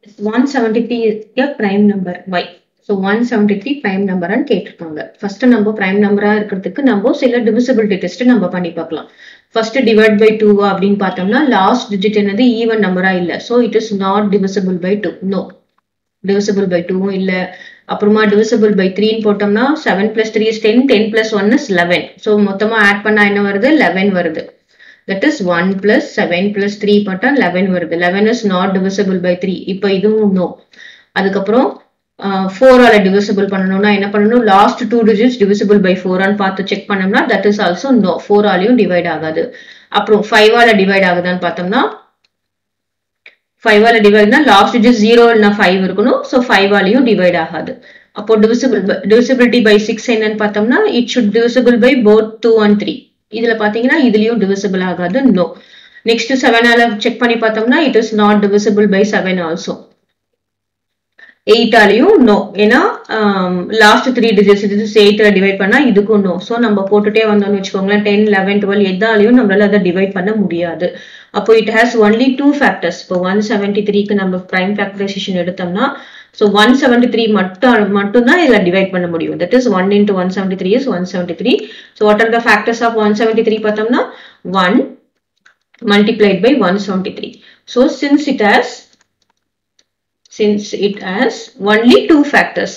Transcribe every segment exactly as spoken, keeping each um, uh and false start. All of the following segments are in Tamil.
one seventy-three is a prime number. Why? So one seventy-three prime number and கேட்டிருக்காங்க. First நம்ம prime number இருக்கிறதுக்கு நம்ம சில divisibility test நம்ம பண்ணி பார்க்கலாம். First divide by two அப்படின்னு பார்த்தோம்னா last digit என்னது even number இல்ல. So it is not divisible by two. No. Divisible by two இல்ல. அப்புறமா divisible by three போட்டோம்னா seven plus three is ten, ten plus one is eleven. So மொத்தமா add பண்ணா என்ன வருது? eleven வருது. That is one plus seven plus three patta eleven வருது. eleven is not divisible by three. இப்போ இதுவும் no. அதுக்கப்புறம் four ஆல divisible பண்ணணும்னா என்ன பண்ணணும்? Last two digits divisible by four ஆன்னு பார்த்து செக் பண்ணோம்னா that is also no. four ஆலையும் divide ஆகாது. அப்புறம் five ஆல divide ஆகுதான்னு பார்த்தோம்னா five ஆல டிவைட்னா லாஸ்ட் டிஜிட் zero இல்லனா five இருக்கணும். சோ five ஆலயும் டிவைட் ஆகாது. அப்போ divisible divisibility by six என்னன்னு பார்த்தோம்னா it should divisible by both two and three. இதுல பாத்தீங்கன்னா இதுலயும் divisible ஆகாது. No. Next seven ஆல செக் பண்ணி பார்த்தோம்னா it is not divisible by seven also. eight ஆலயும் no. ஏனா லாஸ்ட் three digits இது eight ல டிவைட் பண்ணா இதுக்கும் no. சோ நம்ம போட்டுட்டே வந்தோம்னு வெச்சுக்கோங்களேன் ten eleven twelve எதாலயும் நம்மளால அத டிவைட் பண்ண முடியாது. அப்போ it has only two factors. இப்போ one seventy-three க்கு நம்ம prime factorization எடுத்தோம்னா so one seventy-three மட்டும் மட்டும் தான் இதல டிவைட் பண்ண முடியும். That is one into one seventy-three is one seventy-three. So what are the factors of one seventy-three பார்த்தோம்னா one multiplied by one seventy-three. So since it has since it has only two factors.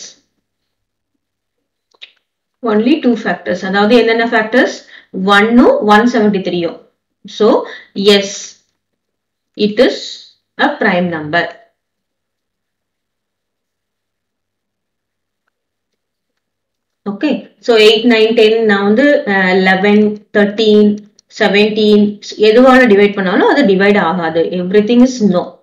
Only two factors. அதாவது என்னென்ன factors? one no one seventy-three. So yes, it is a prime number. Okay, so eight nine ten நான் வந்து eleven thirteen seventeen எதுவால டிவைட் பண்ணாலும் அது டிவைட் ஆகாது. Everything is no.